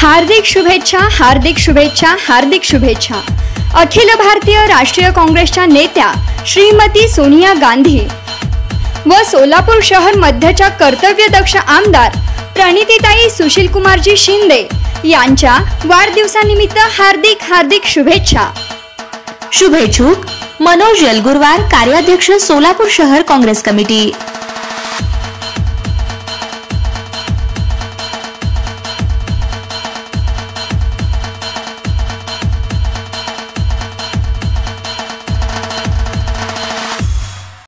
हार्दिक शुभेच्छा, हार्दिक शुभेच्छा, हार्दिक शुभेच्छा। अखिल भारतीय राष्ट्रीय काँग्रेसच्या नेत्या श्रीमती सोनिया गांधी व सोलापूर शहर मध्यच्या कर्तव्यदक्ष आमदार प्रणितीताई सुशीलकुमारजी शिंदे यांच्या वाढदिवसानिमित्त हार्दिक हार्दिक शुभेच्छा। शुभेच्छुक मनोज यलगुरवार, कार्याध्यक्ष सोलापूर शहर काँग्रेस कमिटी।